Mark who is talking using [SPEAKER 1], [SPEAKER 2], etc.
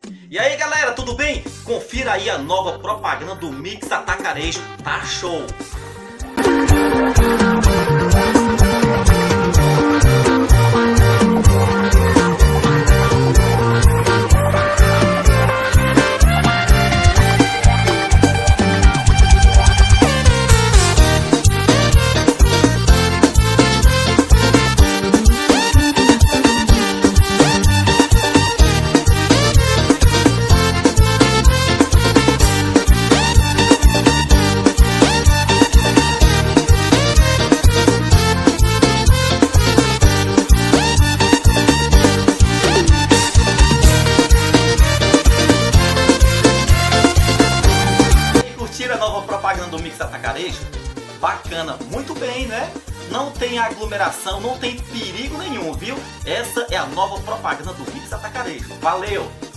[SPEAKER 1] E aí galera, tudo bem? Confira aí a nova propaganda do Mix Atacarejo, tá show! Curtiram a nova propaganda do Mix Atacarejo? Bacana, muito bem, né? Não tem aglomeração, não tem perigo nenhum, viu? Essa é a nova propaganda do Mix Atacarejo. Valeu!